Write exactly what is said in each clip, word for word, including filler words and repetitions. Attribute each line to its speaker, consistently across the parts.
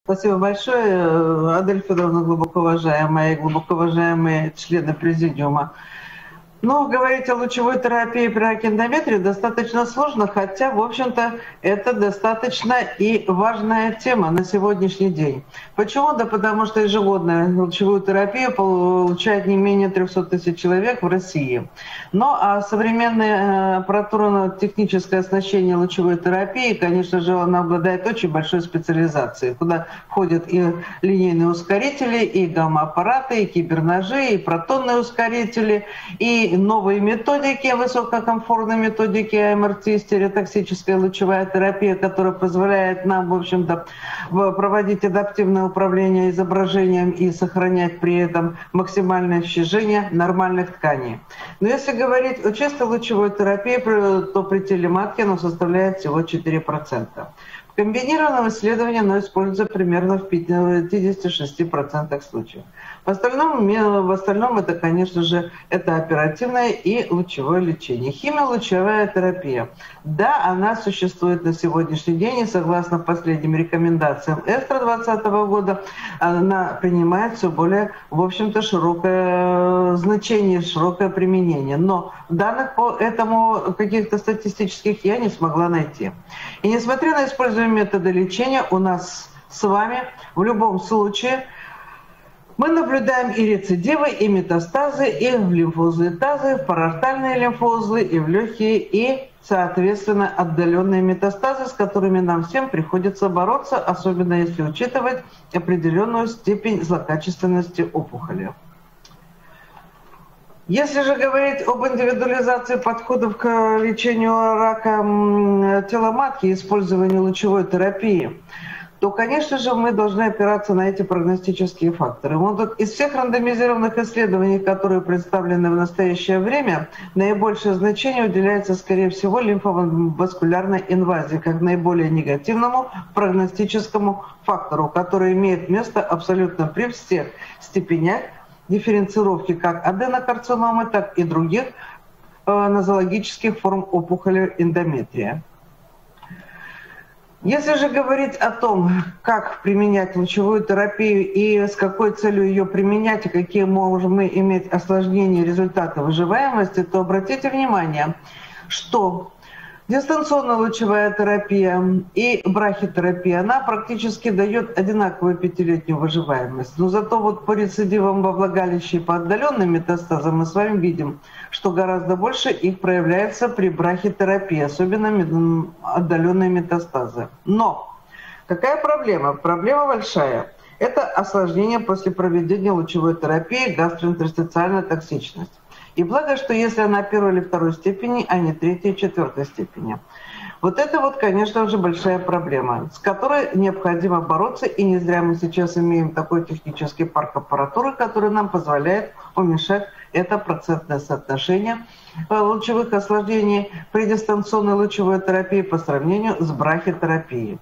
Speaker 1: Спасибо большое, Адель Федоровна, глубоко уважаемая и глубоко уважаемые члены Президиума. Но говорить о лучевой терапии при раке эндометрия достаточно сложно, хотя, в общем-то, это достаточно и важная тема на сегодняшний день. Почему? Да потому что ежегодно лучевую терапию получает не менее трёхсот тысяч человек в России. Ну а современное аппаратурно-техническое оснащение лучевой терапии, конечно же, оно обладает очень большой специализацией, куда входят и линейные ускорители, и гамма-аппараты, и киберножи, и протонные ускорители, и новые методики, высококомфортные методики АМРТ, стереотоксическая лучевая терапия, которая позволяет нам, в общем-то, проводить адаптивное управление изображением и сохранять при этом максимальное ощущение нормальных тканей. Но если говорить о чистой лучевой терапии, то при телематке она составляет всего четыре процента. В комбинированном исследовании оно используется примерно в пятидесяти шести процентах случаев. В остальном, в остальном это, конечно же, это оперативное и лучевое лечение. Химиолучевая терапия. Да, она существует на сегодняшний день, и согласно последним рекомендациям ЭСТРА двадцатого года, она принимает все более, в общем-то, широкое значение, широкое применение. Но данных по этому каких-то статистических я не смогла найти. И несмотря на используемые методы лечения, у нас с вами в любом случае мы наблюдаем и рецидивы, и метастазы, и в лимфоузлы тазы, в параортальные лимфоузлы, и в легкие, и, соответственно, отдаленные метастазы, с которыми нам всем приходится бороться, особенно если учитывать определенную степень злокачественности опухоли. Если же говорить об индивидуализации подходов к лечению рака тела матки и использованию лучевой терапии, то, конечно же, мы должны опираться на эти прогностические факторы. Вот из всех рандомизированных исследований, которые представлены в настоящее время, наибольшее значение уделяется, скорее всего, лимфоваскулярной инвазии, как наиболее негативному прогностическому фактору, который имеет место абсолютно при всех степенях дифференцировки как аденокарциномы, так и других э, нозологических форм опухоли эндометрия. Если же говорить о том, как применять лучевую терапию и с какой целью ее применять, и какие можем мы иметь осложнения результата выживаемости, то обратите внимание, что дистанционная лучевая терапия и брахитерапия, она практически дает одинаковую пятилетнюю выживаемость. Но зато вот по рецидивам во влагалище и по отдаленным метастазам мы с вами видим, что гораздо больше их проявляется при брахитерапии, особенно отдаленные метастазы. Но какая проблема? Проблема большая. Это осложнение после проведения лучевой терапии, гастроинтерстициальная токсичность. И благо, что если она первой или второй степени, а не третьей и четвертой степени. Вот это вот, конечно же, большая проблема, с которой необходимо бороться. И не зря мы сейчас имеем такой технический парк аппаратуры, который нам позволяет уменьшать это процентное соотношение лучевых осложнений при дистанционной лучевой терапии по сравнению с брахитерапией.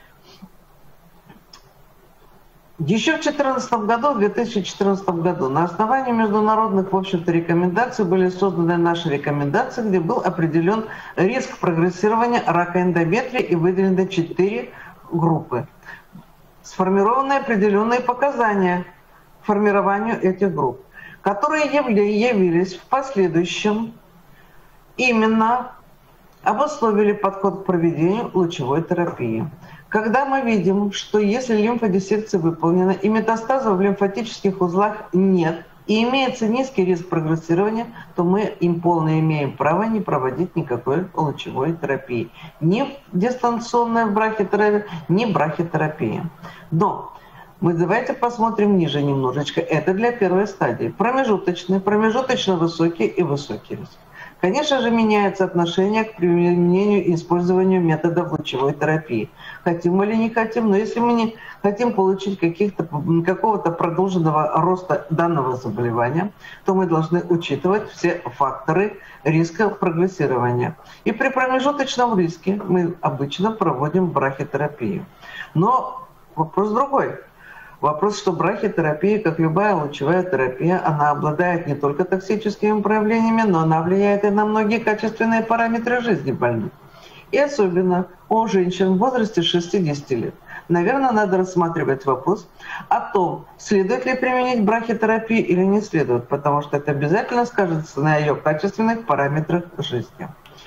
Speaker 1: Еще в две тысячи четырнадцатом году, в две тысячи четырнадцатом году на основании международных, в общем-то, рекомендаций были созданы наши рекомендации, где был определен риск прогрессирования рака эндометрия и выделены четыре группы. Сформированы определенные показания к формированию этих групп, которые явились в последующем именно обусловили подход к проведению лучевой терапии. Когда мы видим, что если лимфодиссекция выполнена и метастазов в лимфатических узлах нет, и имеется низкий риск прогрессирования, то мы им полно имеем право не проводить никакой лучевой терапии. Ни дистанционная брахитерапия, ни брахитерапия. Но мы давайте посмотрим ниже немножечко. Это для первой стадии. Промежуточный, промежуточно высокий и высокий риск. Конечно же, меняется отношение к применению и использованию методов лучевой терапии. Хотим мы или не хотим, но если мы не хотим получить какого-то продолженного роста данного заболевания, то мы должны учитывать все факторы риска прогрессирования. И при промежуточном риске мы обычно проводим брахитерапию. Но вопрос другой. Вопрос, что брахитерапия, как любая лучевая терапия, она обладает не только токсическими проявлениями, но она влияет и на многие качественные параметры жизни больных. И особенно у женщин в возрасте шестидесяти лет. наверное, надо рассматривать вопрос о том, следует ли применить брахитерапию или не следует, потому что это обязательно скажется на ее качественных параметрах жизни.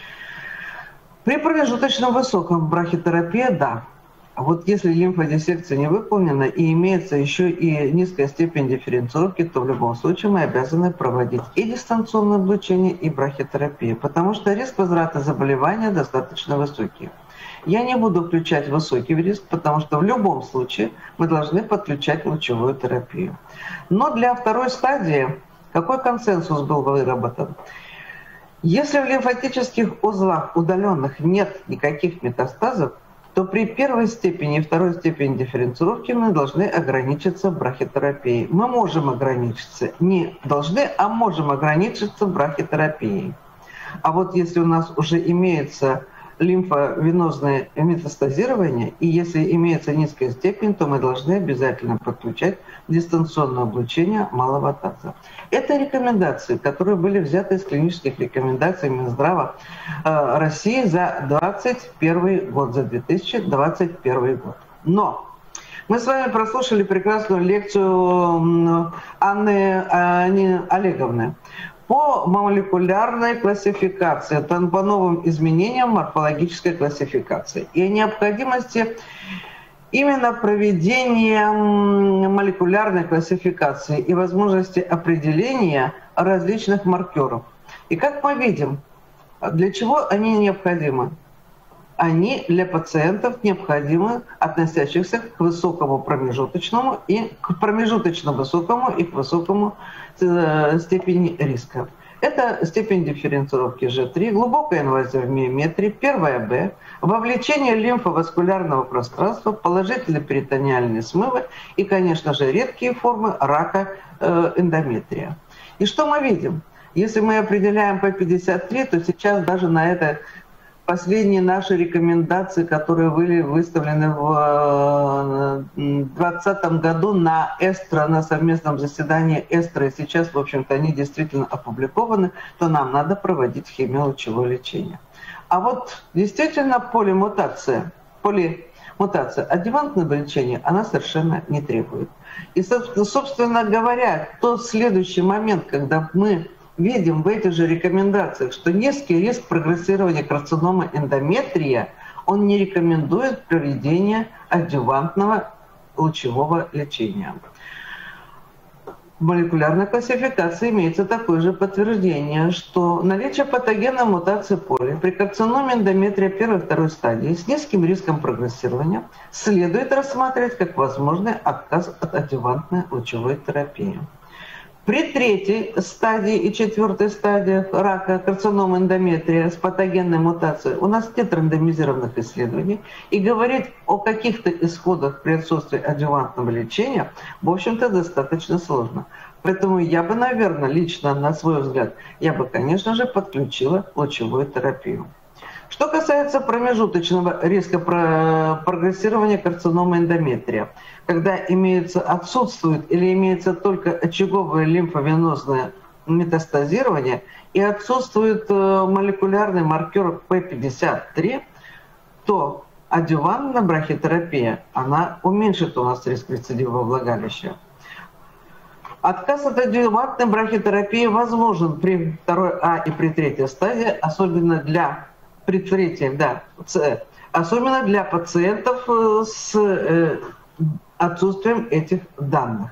Speaker 1: При промежуточном высоком брахитерапии – да. Вот если лимфодиссекция не выполнена и имеется еще и низкая степень дифференцировки, то в любом случае мы обязаны проводить и дистанционное облучение, и брахитерапию, потому что риск возврата заболевания достаточно высокий. Я не буду включать высокий риск, потому что в любом случае мы должны подключать лучевую терапию. Но для второй стадии какой консенсус был выработан? Если в лимфатических узлах удаленных нет никаких метастазов, то при первой степени и второй степени дифференцировки мы должны ограничиться брахитерапией. Мы можем ограничиться, не должны, а можем ограничиться брахитерапией. А вот если у нас уже имеется лимфовенозное метастазирование, и если имеется низкая степень, то мы должны обязательно подключать дистанционное облучение малого таза. Это рекомендации, которые были взяты из клинических рекомендаций Минздрава э, России за двадцать первый год, за две тысячи двадцать первый год. Но мы с вами прослушали прекрасную лекцию Анны, Анны Олеговны по молекулярной классификации, по новым изменениям морфологической классификации и о необходимости именно проведения молекулярной классификации и возможности определения различных маркеров. И как мы видим, для чего они необходимы? Они для пациентов необходимы, относящихся к высокому промежуточному и к промежуточно высокому и к высокому э, степени риска. Это степень дифференцировки Ж три, глубокая инвазия в миометрии, первая Б, вовлечение лимфоваскулярного пространства, положительные перитониальные смывы и, конечно же, редкие формы рака э, эндометрия. И что мы видим? Если мы определяем П пятьдесят три, то сейчас даже на это последние наши рекомендации, которые были выставлены в две тысячи двадцатом году на Эстро, на совместном заседании Эстро, и сейчас, в общем-то, они действительно опубликованы, то нам надо проводить химиолучевое лечение. А вот действительно полимутация, полимутация адъювантного лечения, она совершенно не требует. И, собственно говоря, тот следующий момент, когда мы видим в этих же рекомендациях, что низкий риск прогрессирования карциномы эндометрия, он не рекомендует проведение адъювантного лучевого лечения. В молекулярной классификации имеется такое же подтверждение, что наличие патогенной мутации поли при карциноме эндометрия первой и второй стадии с низким риском прогрессирования следует рассматривать как возможный отказ от адъювантной лучевой терапии. При третьей стадии и четвертой стадиях рака карциномы эндометрия с патогенной мутацией у нас нет рандомизированных исследований, и говорить о каких-то исходах при отсутствии адъювантного лечения, в общем-то, достаточно сложно. Поэтому я бы, наверное, лично, на свой взгляд, я бы, конечно же, подключила лучевую терапию. Что касается промежуточного риска прогрессирования карциномы эндометрия, когда имеется, отсутствует или имеется только очаговое лимфовенозное метастазирование и отсутствует молекулярный маркер П пятьдесят три, то адъювантная брахитерапия, она уменьшит у нас риск рецидива влагалища. Отказ от адъювантной брахитерапии возможен при второй А и при третьей стадии, особенно для при третьей, да, С, особенно для пациентов с э, отсутствием этих данных.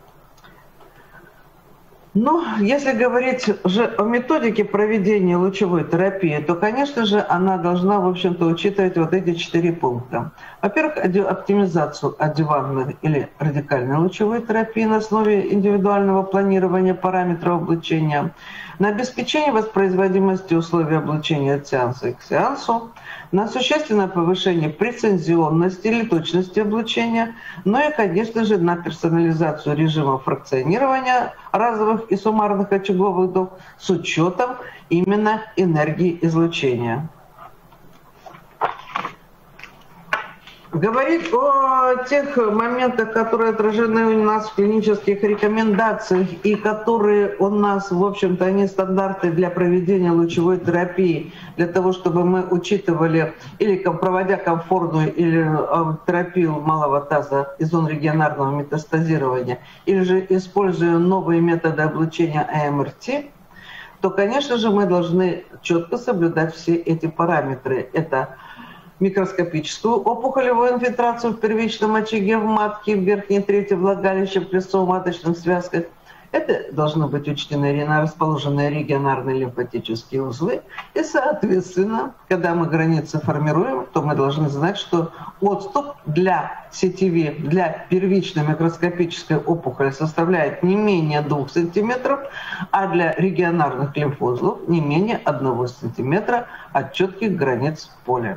Speaker 1: Но если говорить же о методике проведения лучевой терапии, то, конечно же, она должна, в общем-то, учитывать вот эти четыре пункта. Во-первых, оптимизацию адъювантной или радикальной лучевой терапии на основе индивидуального планирования параметров облучения, на обеспечение воспроизводимости условий облучения от сеанса к сеансу, на существенное повышение прецизионности или точности облучения, ну и, конечно же, на персонализацию режима фракционирования разовых и суммарных очаговых доз с учетом именно энергии излучения. Говорить о тех моментах, которые отражены у нас в клинических рекомендациях и которые у нас, в общем-то, они стандарты для проведения лучевой терапии, для того, чтобы мы учитывали, или проводя комфортную или терапию малого таза и зон регионарного метастазирования, или же используя новые методы облучения а эм эр тэ, то, конечно же, мы должны четко соблюдать все эти параметры. Это микроскопическую опухолевую инфильтрацию в первичном очаге в матке, в верхней трети влагалища, в крестцово-маточных связках. Это должны быть учтены расположенные регионарные лимфатические узлы. И, соответственно, когда мы границы формируем, то мы должны знать, что отступ для сетевой, для первичной микроскопической опухоли составляет не менее двух сантиметров, а для регионарных лимфоузлов не менее одного сантиметра от четких границ поля.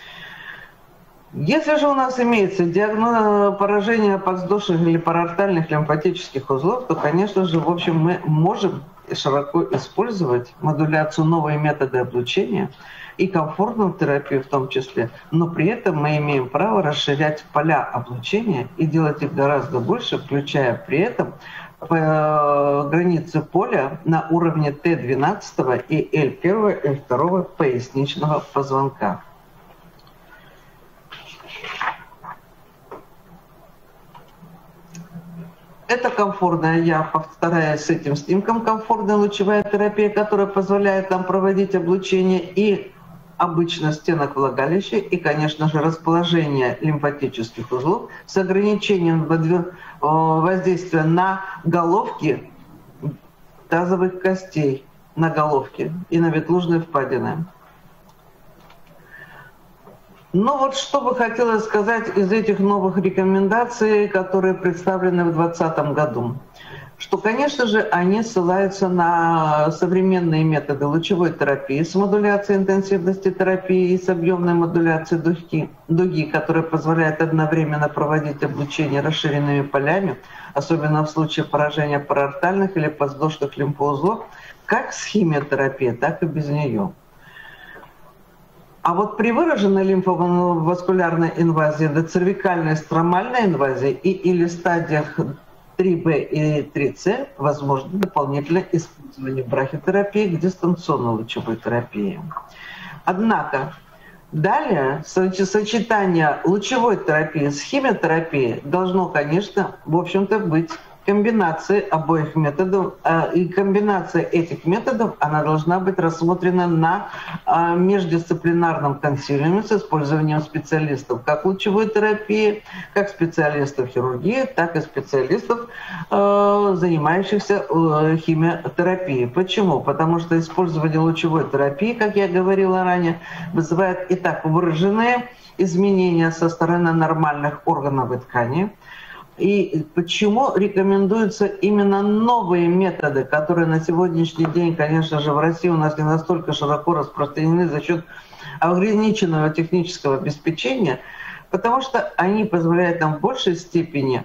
Speaker 1: Если же у нас имеется диагноз поражения подвздошных или параортальных лимфатических узлов, то, конечно же, в общем, мы можем широко использовать модуляцию, новые методы облучения и комфортную терапию в том числе, но при этом мы имеем право расширять поля облучения и делать их гораздо больше, включая при этом границы поля на уровне Т двенадцать и Л один, Л два поясничного позвонка. Это комфортная, я повторяюсь с этим снимком, комфортная лучевая терапия, которая позволяет нам проводить облучение и обычно стенок влагалища, и, конечно же, расположение лимфатических узлов с ограничением воздействия на головки тазовых костей, на головки и на ветлужные впадины. Ну вот что бы хотелось сказать из этих новых рекомендаций, которые представлены в две тысячи двадцатом году. Что, конечно же, они ссылаются на современные методы лучевой терапии с модуляцией интенсивности терапии и с объемной модуляцией дуги, дуги, которая позволяет одновременно проводить облучение расширенными полями, особенно в случае поражения параортальных или подвздошных лимфоузлов, как с химиотерапией, так и без нее. А вот при выраженной лимфоваскулярной инвазии, доцервикальной стромальной инвазии и или стадиях три бэ и три цэ возможно дополнительное использование брахитерапии к дистанционной лучевой терапии. Однако далее сочетание лучевой терапии с химиотерапией должно, конечно, в общем-то быть комбинацией обоих методов, и комбинация этих методов, она должна быть рассмотрена на междисциплинарном консилиуме с использованием специалистов как лучевой терапии, как специалистов хирургии, так и специалистов, занимающихся химиотерапией. Почему? Потому что использование лучевой терапии, как я говорила ранее, вызывает и так выраженные изменения со стороны нормальных органов и тканей. И почему рекомендуются именно новые методы, которые на сегодняшний день, конечно же, в России у нас не настолько широко распространены за счет ограниченного технического обеспечения, потому что они позволяют нам в большей степени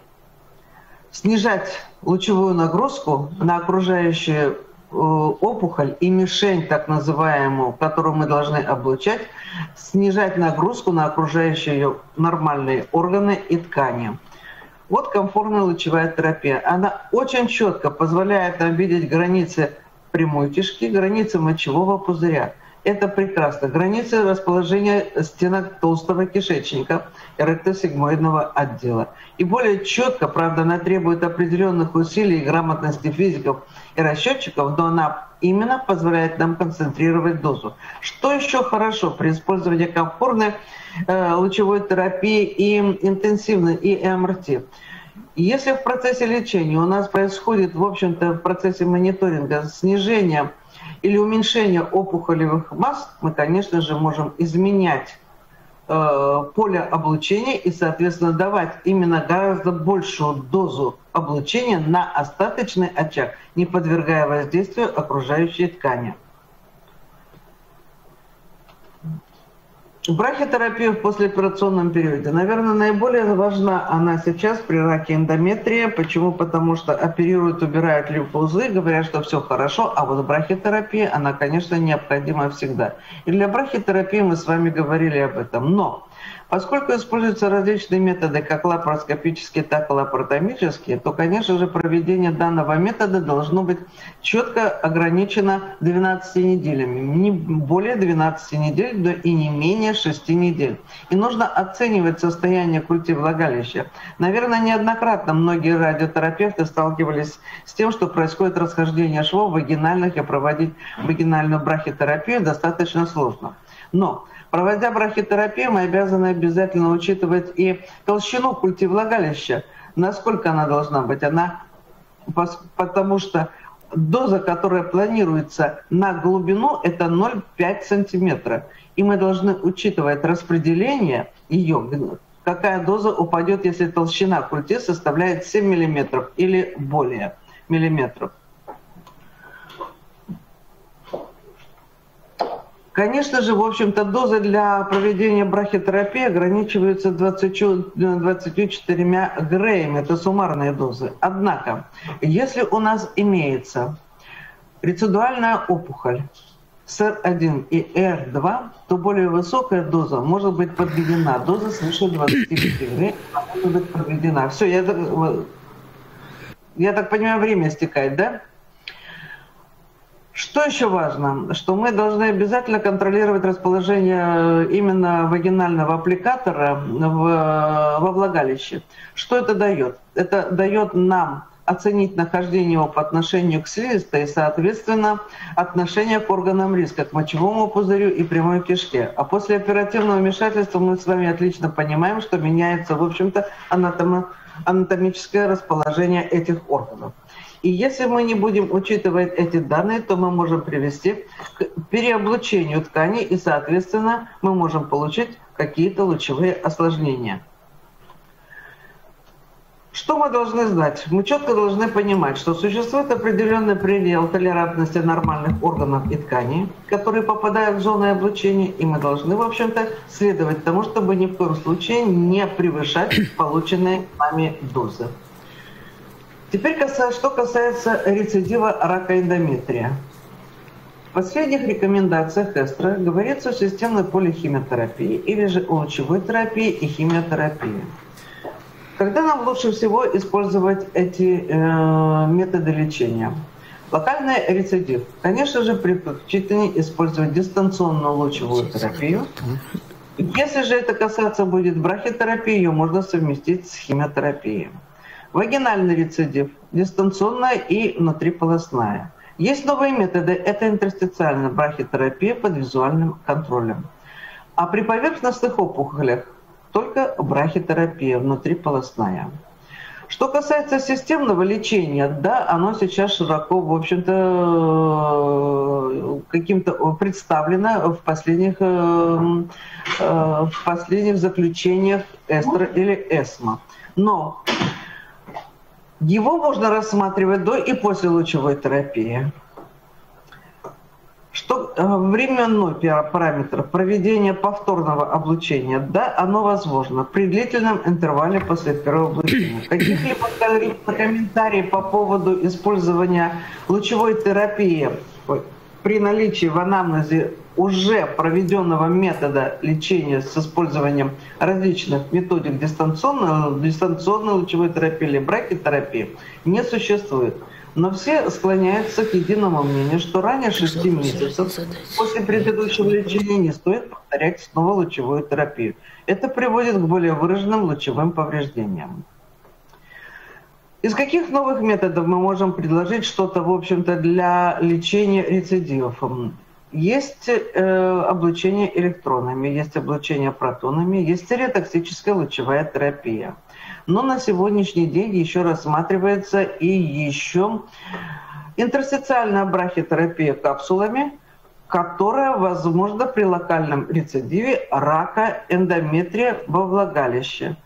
Speaker 1: снижать лучевую нагрузку на окружающую опухоль и мишень, так называемую, которую мы должны облучать, снижать нагрузку на окружающие ее нормальные органы и ткани. Вот комфортная лучевая терапия. Она очень четко позволяет нам видеть границы прямой кишки, границы мочевого пузыря. Это прекрасно. Границы расположения стенок толстого кишечника, эректосигмоидного отдела. И более четко, правда, она требует определенных усилий и грамотности физиков и расчетчиков, но она именно позволяет нам концентрировать дозу. Что еще хорошо при использовании комфортной э, лучевой терапии и интенсивной и эм эр тэ? Если в процессе лечения у нас происходит, в общем-то, в процессе мониторинга снижение или уменьшение опухолевых масс, мы, конечно же, можем изменять э, поле облучения и, соответственно, давать именно гораздо большую дозу облучения на остаточный очаг, не подвергая воздействию окружающей ткани. Брахитерапия в послеоперационном периоде. Наверное, наиболее важна она сейчас при раке эндометрия. Почему? Потому что оперируют, убирают лимфоузлы, говорят, что все хорошо, а вот брахитерапия, она, конечно, необходима всегда. И для брахитерапии мы с вами говорили об этом. Но Поскольку используются различные методы, как лапароскопические, так и лапаротомические, то, конечно же, проведение данного метода должно быть четко ограничено двенадцатью неделями. Не более двенадцати недель, да и не менее шести недель. И нужно оценивать состояние культи влагалища. Наверное, неоднократно многие радиотерапевты сталкивались с тем, что происходит расхождение швов вагинальных, и проводить вагинальную брахитерапию достаточно сложно. Но проводя брахитерапию, мы обязаны обязательно учитывать и толщину культи влагалища. Насколько она должна быть? Она, потому что доза, которая планируется на глубину, это ноль целых пять десятых сантиметра. И мы должны учитывать распределение ее, какая доза упадет, если толщина культи составляет семь миллиметров или более миллиметров. Конечно же, в общем-то, дозы для проведения брахитерапии ограничиваются двадцатью четырьмя греями, это суммарные дозы. Однако, если у нас имеется рецидуальная опухоль эс эр один и эр два, то более высокая доза может быть подведена. Доза свыше двадцати пяти грей может быть подведена. Все, я так, я так понимаю, время истекает, да? Что еще важно? Что мы должны обязательно контролировать расположение именно вагинального аппликатора в, во влагалище. Что это дает? Это дает нам оценить нахождение его по отношению к слизистой и, соответственно, отношение к органам риска, к мочевому пузырю и прямой кишке. А после оперативного вмешательства мы с вами отлично понимаем, что меняется, в общем-то, анатомо- анатомическое расположение этих органов. И если мы не будем учитывать эти данные, то мы можем привести к переоблучению тканей, и, соответственно, мы можем получить какие-то лучевые осложнения. Что мы должны знать? Мы четко должны понимать, что существует определенный предел толерантности нормальных органов и тканей, которые попадают в зону облучения, и мы должны, в общем-то, следовать тому, чтобы ни в коем случае не превышать полученные нами дозы. Теперь, что касается рецидива рака эндометрия. В последних рекомендациях ЭСТРА говорится о системной полихимиотерапии или же о лучевой терапии и химиотерапии. Когда нам лучше всего использовать эти э, методы лечения? Локальный рецидив. Конечно же, предпочтительнее использовать дистанционную лучевую терапию. Если же это касаться будет брахитерапии, ее можно совместить с химиотерапией. Вагинальный рецидив, дистанционная и внутриполосная. Есть новые методы, это интерстициальная брахитерапия под визуальным контролем. А при поверхностных опухолях только брахитерапия внутриполосная. Что касается системного лечения, да, оно сейчас широко, в общем-то, каким-то представлено в последних, в последних заключениях ЭСТРА или ЭСМО. Но его можно рассматривать до и после лучевой терапии. Что временной параметр проведения повторного облучения, да, оно возможно при длительном интервале после первого облучения. Каких-либо комментариев по поводу использования лучевой терапии при наличии в анамнезе уже проведенного метода лечения с использованием различных методик дистанционной, дистанционной лучевой терапии или брахитерапии не существует. Но все склоняются к единому мнению, что ранее шести месяцев после предыдущего лечения не стоит повторять снова лучевую терапию. Это приводит к более выраженным лучевым повреждениям. Из каких новых методов мы можем предложить что-то, в общем-то, для лечения рецидивов? Есть э, облучение электронами, есть облучение протонами, есть стереотоксическая лучевая терапия. Но на сегодняшний день еще рассматривается и еще интерстициальная брахитерапия капсулами, которая возможна при локальном рецидиве рака эндометрия во влагалище.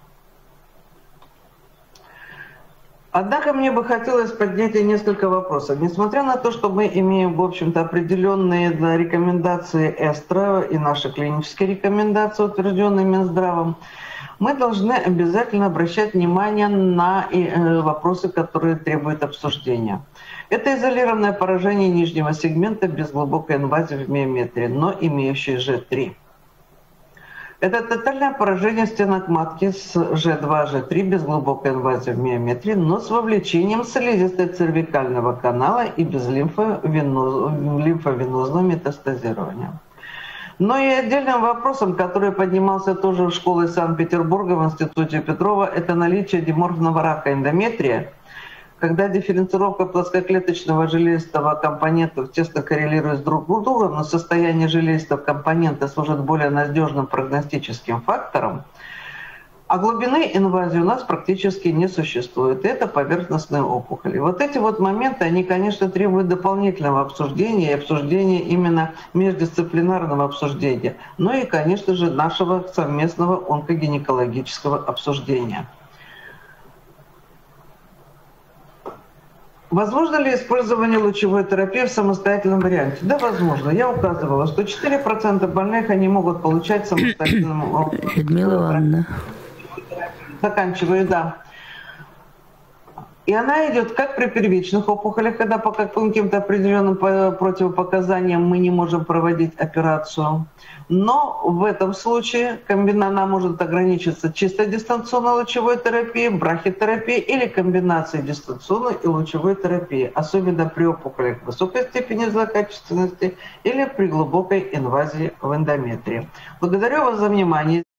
Speaker 1: Однако мне бы хотелось поднять несколько вопросов. Несмотря на то, что мы имеем, в общем-то, определенные рекомендации ЭСТРА и наши клинические рекомендации, утвержденные Минздравом, мы должны обязательно обращать внимание на вопросы, которые требуют обсуждения. Это изолированное поражение нижнего сегмента без глубокой инвазии в миометрии, но имеющее жэ три. Это тотальное поражение стенок матки с жэ два, жэ три без глубокой инвазии в миометрии, но с вовлечением слизистой цервикального канала и без лимфовенозного метастазирования. Но и отдельным вопросом, который поднимался тоже в школе Санкт-Петербурга в Институте Петрова, это наличие диморфного рака эндометрия, когда дифференцировка плоскоклеточного железистого компонента тесно коррелирует друг с другом, но состояние железистого компонента служит более надежным прогностическим фактором, а глубины инвазии у нас практически не существует. Это поверхностные опухоли. Вот эти вот моменты, они, конечно, требуют дополнительного обсуждения и обсуждения именно междисциплинарного обсуждения. Ну и, конечно же, нашего совместного онкогинекологического обсуждения. Возможно ли использование лучевой терапии в самостоятельном варианте? Да, возможно. Я указывала, что четыре процента больных они могут получать самостоятельно.
Speaker 2: Людмила Ивановна.
Speaker 1: Заканчиваю, да. И она идет как при первичных опухолях, когда по каким-то определенным противопоказаниям мы не можем проводить операцию. Но в этом случае комбинация может ограничиться чисто дистанционной лучевой терапией, брахитерапией или комбинацией дистанционной и лучевой терапии, особенно при опухолях высокой степени злокачественности или при глубокой инвазии в эндометрии. Благодарю вас за внимание.